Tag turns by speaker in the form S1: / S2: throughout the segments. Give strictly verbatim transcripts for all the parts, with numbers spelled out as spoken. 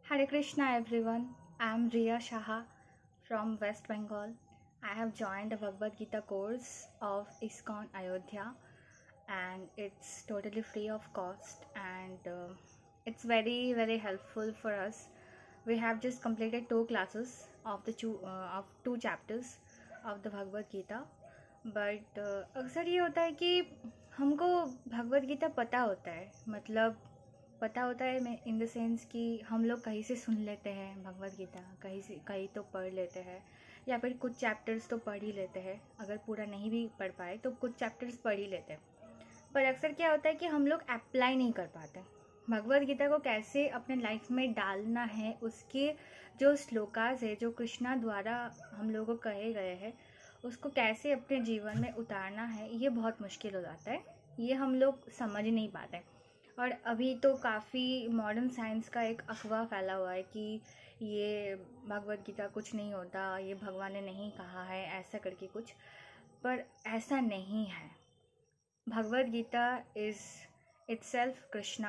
S1: Hare Krishna everyone. I am Riya Shaha from West Bengal. I have joined the Bhagavad Gita course of ISKCON Ayodhya and it's totally free of cost and uh, it's very very helpful for us. We have just completed two classes of the two uh, of two chapters of the Bhagavad Gita. But uh, अक्सर ये होता है कि हमको भगवद गीता पता होता है, मतलब पता होता है मैं इन द सेंस कि हम लोग कहीं से सुन लेते हैं भगवद गीता, कहीं से कहीं तो पढ़ लेते हैं या फिर कुछ चैप्टर्स तो पढ़ ही लेते हैं। अगर पूरा नहीं भी पढ़ पाए तो कुछ चैप्टर्स पढ़ ही लेते हैं। पर अक्सर क्या होता है कि हम लोग अप्लाई नहीं कर पाते भगवद गीता को कैसे अपने लाइफ में डालना है। उसके जो श्लोकास है जो कृष्णा द्वारा हम लोगों को कहे गए हैं उसको कैसे अपने जीवन में उतारना है, ये बहुत मुश्किल हो जाता है। ये हम लोग समझ नहीं पाते। और अभी तो काफ़ी मॉडर्न साइंस का एक अफवाह फैला हुआ है कि ये भगवद गीता कुछ नहीं होता, ये भगवान ने नहीं कहा है, ऐसा करके कुछ। पर ऐसा नहीं है। Bhagavad Gita is itself Krishna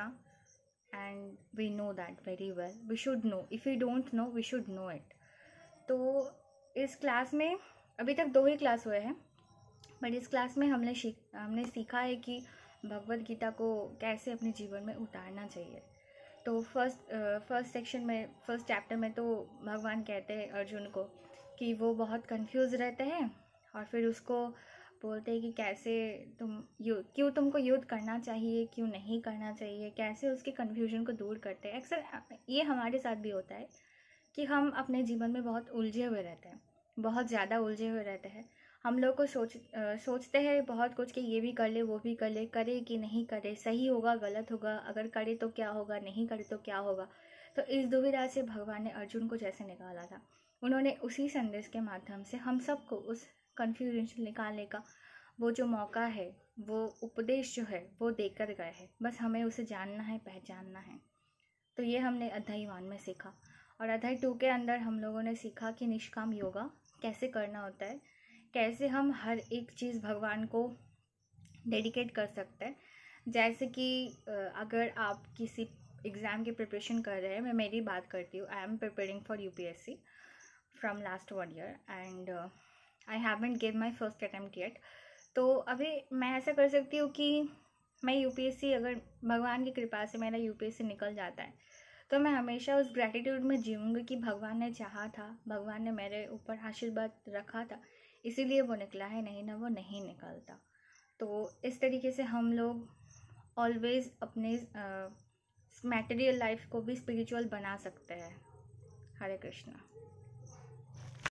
S1: and we know that very well. We should know. If we don't know, we should know it. तो इस क्लास में अभी तक दो ही क्लास हुए हैं, बट इस क्लास में हमने हमने सीखा है कि भगवद गीता को कैसे अपने जीवन में उतारना चाहिए। तो फर्स्ट फर्स्ट सेक्शन में फर्स्ट चैप्टर में तो भगवान कहते हैं अर्जुन को कि वो बहुत कंफ्यूज रहते हैं और फिर उसको बोलते हैं कि कैसे तुम युद्ध क्यों तुमको युद्ध करना चाहिए, क्यों नहीं करना चाहिए, कैसे उसके कन्फ्यूजन को दूर करते हैं। अक्सर ये हमारे साथ भी होता है कि हम अपने जीवन में बहुत उलझे हुए रहते हैं, बहुत ज़्यादा उलझे हुए रहते हैं। हम लोग को सोच आ, सोचते हैं बहुत कुछ कि ये भी कर ले, वो भी कर ले, करे कि नहीं करे, सही होगा गलत होगा, अगर करे तो क्या होगा, नहीं करे तो क्या होगा। तो इस दुविधा से भगवान ने अर्जुन को जैसे निकाला था, उन्होंने उसी संदेश के माध्यम से हम सबको उस कन्फ्यूजन से निकालने का वो जो मौका है, वो उपदेश जो है वो देकर गए हैं। बस हमें उसे जानना है, पहचानना है। तो ये हमने अध्याय वन में सीखा। और अध्याय टू के अंदर हम लोगों ने सीखा कि निष्काम योगा कैसे करना होता है, कैसे हम हर एक चीज़ भगवान को डेडिकेट कर सकते हैं। जैसे कि अगर आप किसी एग्ज़ाम की प्रिपरेशन कर रहे हैं, मैं मेरी बात करती हूँ। I am preparing for UPSC from last one year and I haven't give my first attempt yet. तो अभी मैं ऐसा कर सकती हूँ कि मैं यूपीएससी, अगर भगवान की कृपा से मेरा यूपीएससी निकल जाता है तो मैं हमेशा उस ग्रैटिट्यूड में जीऊँगी कि भगवान ने चाहा था, भगवान ने मेरे ऊपर आशीर्वाद रखा था, इसीलिए वो निकला है, नहीं ना वो नहीं निकलता। तो इस तरीके से हम लोग ऑलवेज़ अपने मटेरियल लाइफ को भी स्पिरिचुअल बना सकते हैं। हरे कृष्णा।